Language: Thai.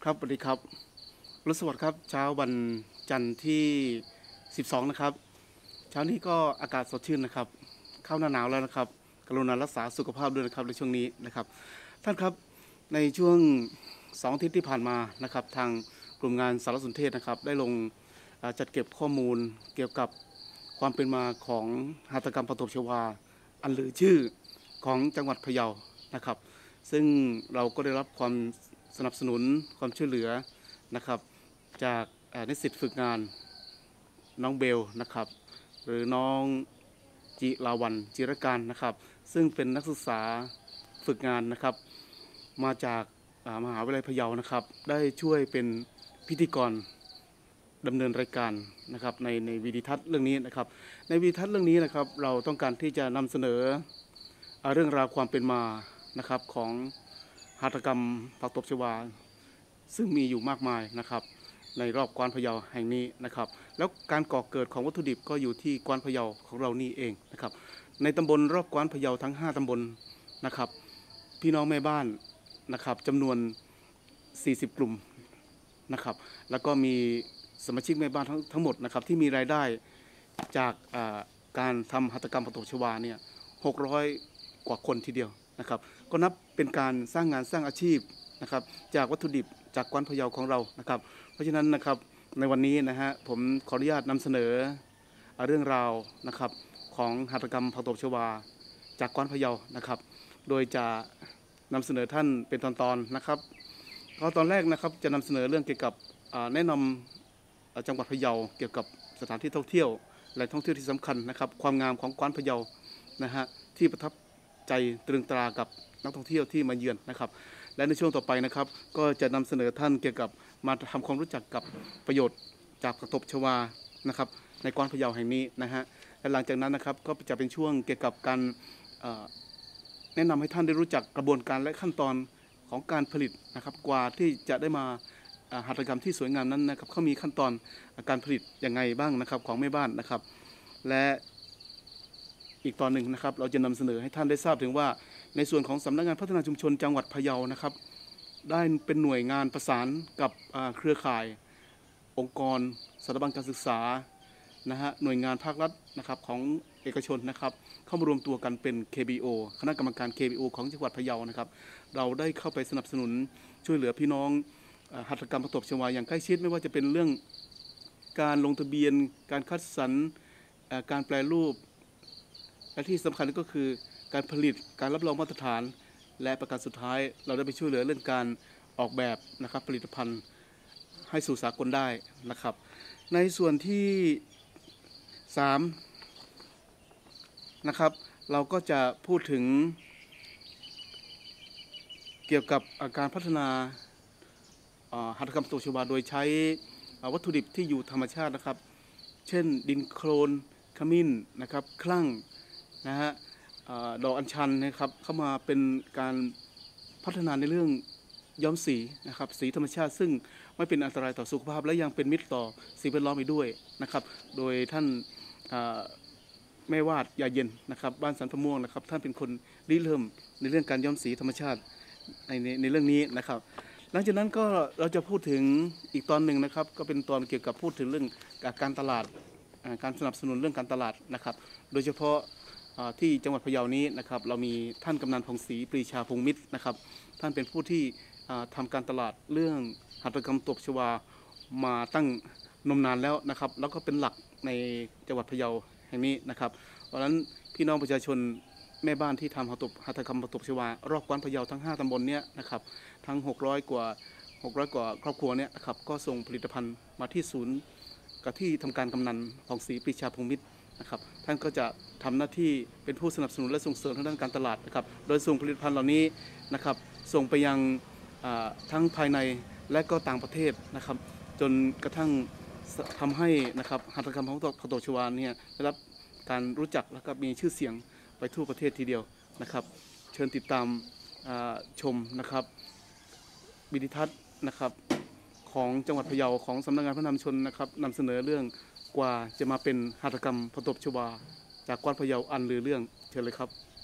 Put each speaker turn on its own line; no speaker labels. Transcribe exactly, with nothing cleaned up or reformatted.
ครับสวัสดีครับรุสวัสดิ์ครับเช้าวันจันทร์ที่สิบสองนะครับเช้านี้ก็อากาศสดชื่นนะครับเข้าหน้าหนาวแล้วนะครับกรุณารักษาสุขภาพด้วยนะครับในช่วงนี้นะครับท่านครับในช่วงสองอาทิตย์ที่ผ่านมานะครับทางกลุ่มงานสารสนเทศนะครับได้ลงจัดเก็บข้อมูลเกี่ยวกับความเป็นมาของหัตถกรรมปฐมชวาอันลือชื่อของจังหวัดพะเยานะครับซึ่งเราก็ได้รับความสนับสนุนความช่วยเหลือนะครับจากนิสิตฝึกงานน้องเบลนะครับหรือน้องจิราวันจิรการนะครับซึ่งเป็นนักศึกษาฝึกงานนะครับมาจากมหาวิทยาลัยพะเยานะครับได้ช่วยเป็นพิธีกรดำเนินรายการนะครับในในวิดีทัศน์เรื่องนี้นะครับในวิดีทัศน์เรื่องนี้นะครับเราต้องการที่จะนำเสนอเรื่องราวความเป็นมานะครับของหัตถกรรมผักตบชวาซึ่งมีอยู่มากมายนะครับในรอบกวานพะเยาแห่งนี้นะครับแล้วการก่อเกิดของวัตถุดิบก็อยู่ที่กวานพะเยาของเรานี่เองนะครับในตำบลรอบกวานพะเยาทั้งห้าตำบลนะครับพี่น้องแม่บ้านนะครับจำนวนสี่สิบกลุ่มนะครับแล้วก็มีสมาชิกแม่บ้านทั้งทั้งหมดนะครับที่มีรายได้จากการทำหัตถกรรมผักตบชวาเนี่ยหกร้อยกว่าคนทีเดียวนะครับก็นับเป็นการสร้างงานสร้างอาชีพนะครับจากวัตถุดิบจากกวานพะเยาของเรานะครับเพราะฉะนั้นนะครับในวันนี้นะฮะผมขออนุญาตนำเสนอเรื่องราวนะครับของหัตถกรรมผักตบชวาจากกวานพะเยานะครับโดยจะนำเสนอท่านเป็นตอนๆนะครับก็ตอนแรกนะครับจะนำเสนอเรื่องเกี่ยวกับแนะนำจังหวัดพะเยาเกี่ยวกับสถานที่ท่องเที่ยวแหล่งท่องเที่ยวที่สำคัญนะครับความงามของกวานพะเยานะฮะที่ประทับใจตรึงตรากับนักท่องเที่ยวที่มาเยือนนะครับและในช่วงต่อไปนะครับก็จะนำเสนอท่านเกี่ยวกับมาทำความรู้จักกับประโยชน์จากผักตบชวานะครับในกวานพะเยาแห่งนี้นะฮะและหลังจากนั้นนะครับก็จะเป็นช่วงเกี่ยวกับการแนะนำให้ท่านได้รู้จักกระบวนการและขั้นตอนของการผลิตนะครับกว่าที่จะได้มาหัตถกรรมที่สวยงามนั้นนะครับเขามีขั้นตอนการผลิตยังไงบ้างนะครับของแม่บ้านนะครับและอีกตอนหนึ่งนะครับเราจะนำเสนอให้ท่านได้ทราบถึงว่าในส่วนของสำนักงานพัฒนาชุมชนจังหวัดพะเยานะครับได้เป็นหน่วยงานประสานกับเครือข่ายองค์กรสถาบันการศึกษานะฮะหน่วยงานภาครัฐนะครับของเอกชนนะครับเข้ามารวมตัวกันเป็น เค บี โอ คณะกรรมการ เค บี โอ ของจังหวัดพะเยานะครับเราได้เข้าไปสนับสนุนช่วยเหลือพี่น้องหัตถกรรมผักตบชวาอย่างใกล้ชิดไม่ว่าจะเป็นเรื่องการลงทะเบียนการคัดสรรการแปรรูปและที่สำคัญก็คือการผลิตการรับรองมาตรฐานและประการสุดท้ายเราได้ไปช่วยเหลือเรื่องการออกแบบนะครับผลิตภัณฑ์ให้สู่สากลได้นะครับในส่วนที่สามนะครับเราก็จะพูดถึงเกี่ยวกับการพัฒนาหัตถกรรมผักตบชวาโดยใช้วัตถุดิบที่อยู่ธรรมชาตินะครับเช่นดินโคลนขมิ้นนะครับคลั่งนะฮะดอกอัญชันนะครับเข้ามาเป็นการพัฒนาในเรื่องย้อมสีนะครับสีธรรมชาติซึ่งไม่เป็นอันตรายต่อสุขภาพและยังเป็นมิตรต่อสิ่งแวดล้อมอีกด้วยนะครับโดยท่านแม่วาดยาเย็นนะครับบ้านสันพะม่วงนะครับท่านเป็นคนริเริ่มในเรื่องการย้อมสีธรรมชาติในในในเรื่องนี้นะครับหลังจากนั้นก็เราจะพูดถึงอีกตอนหนึ่งนะครับก็เป็นตอนเกี่ยวกับพูดถึงเรื่องการตลาดการสนับสนุนเรื่องการตลาดนะครับโดยเฉพาะที่จังหวัดพะเยานี้นะครับเรามีท่านกำนันพงศรีปรีชาพงมิตรนะครับท่านเป็นผู้ที่ทำการตลาดเรื่องหัตถกรรมตบชวามาตั้งนมนานแล้วนะครับแล้วก็เป็นหลักในจังหวัดพะเยาแห่งนี้นะครับเพราะฉะนั้นพี่น้องประชาชนแม่บ้านที่ทำหัตถกรรมตบชวารอบกวานพะเยาทั้งห้าตำบลเนี้ยนะครับทั้งหกร้อยกว่าหกร้อยกว่าครอบครัวเนี้ยนะครับก็ส่งผลิตภัณฑ์มาที่ศูนย์กับที่ทำการกำนันพงศรีปรีชาพงมิตรนะครับท่านก็จะทำหน้าที่เป็นผู้สนับสนุนและส่งเสริมทางด้านการตลาดนะครับโดยส่งผลิตภัณฑ์เหล่านี้นะครับส่งไปยังทั้งภายในและก็ต่างประเทศนะครับจนกระทั่งทำให้นะครับหัตถกรรมของผักตบชวาเนี่ยได้รับการรู้จักและก็มีชื่อเสียงไปทั่วประเทศทีเดียวนะครับเชิญติดตามชมนะครับวิดีทัศน์นะครับของจังหวัดพะเยาของสำนักงานพัฒนาชุมชนนะครับนำเสนอเรื่องกว่าจะมาเป็นหัตถกรรมผักตบชวาจากกวานพะเยาอันลือเรื่องเชิญเลยครับ